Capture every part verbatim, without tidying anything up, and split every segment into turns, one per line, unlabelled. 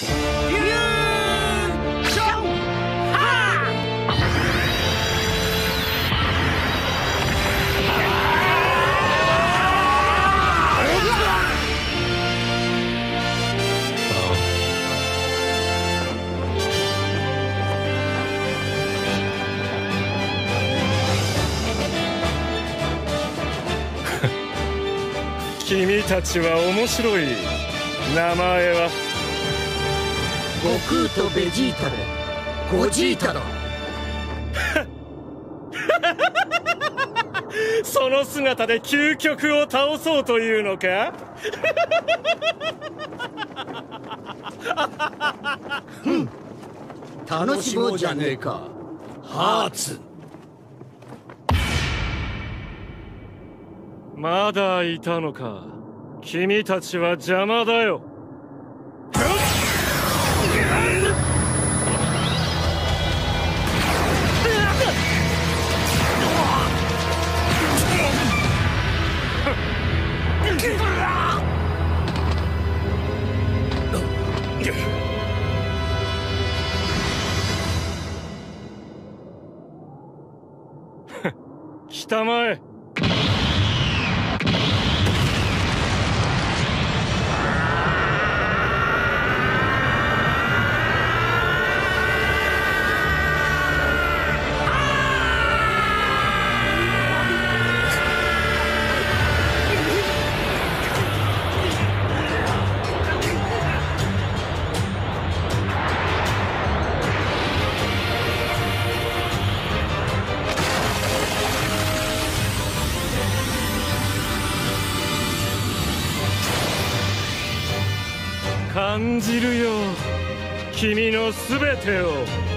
君たちは面白い。名前は
悟空とベジータでゴジータだ。
その姿で究極を倒そうというのか？
ふん、楽しもうじゃねえか。ハーツ。
まだいたのか。君たちは邪魔だよ。来たまえ。感じるよ、君のすべてを。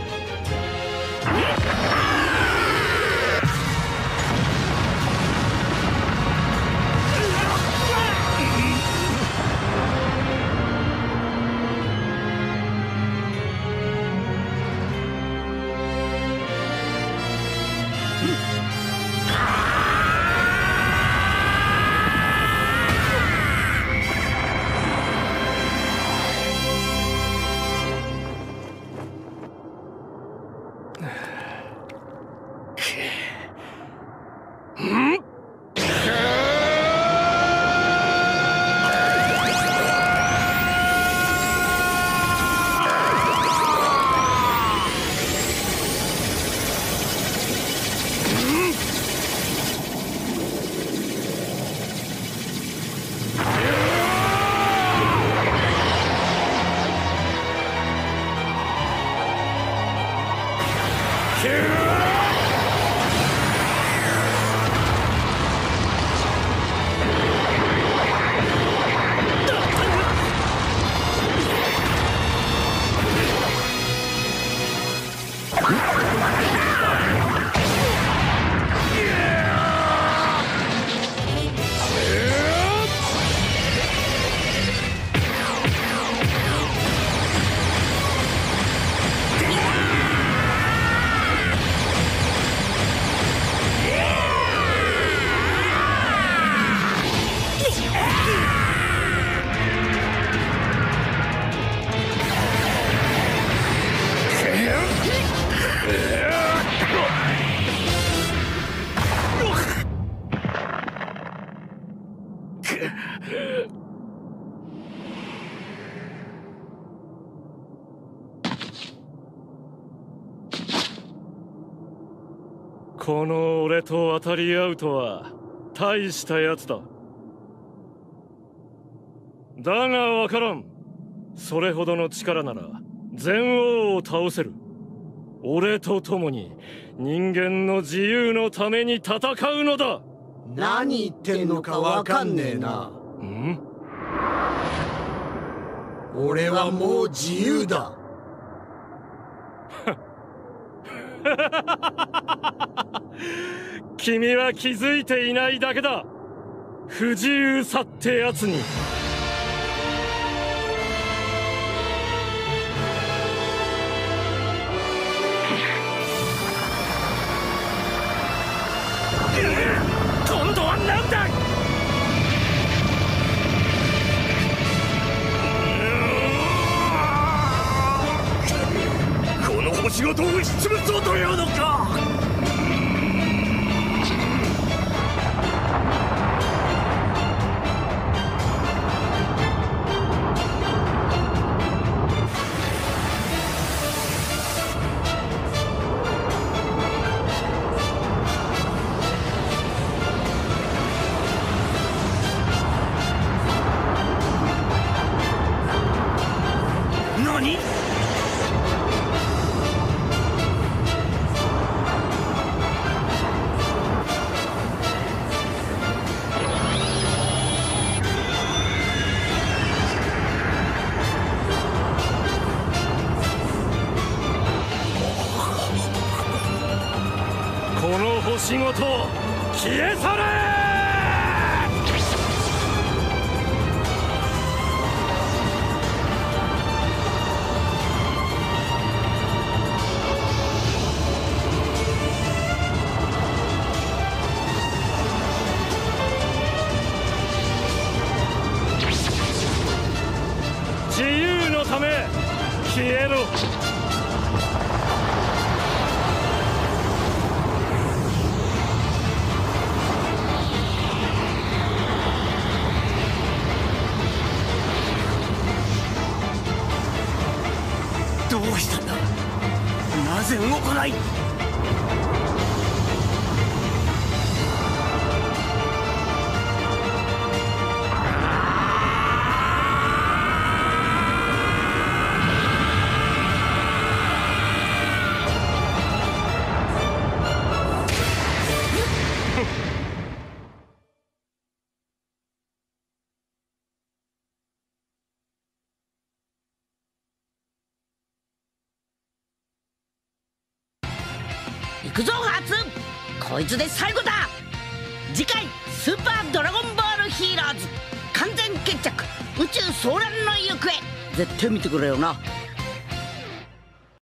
この俺と当たり合うとは大したやつだ。だがわからん。それほどの力なら全王を倒せる。俺と共に人間の自由のために戦うのだ。
何言ってんのかわかんねえな。
ん？
俺はもう自由だ。
君は気づいていないだけだ。不自由さってやつに。今度は何だ！
星ごと押しつぶそうというのか。何？
この星ごと消え去れ！自由のため消えろ。
どうしたんだ。なぜ動かない。
行くぞハーツ、こいつで最後だ。次回スーパードラゴンボールヒーローズ完全決着、宇宙騒乱の行方、絶対見てくれよな。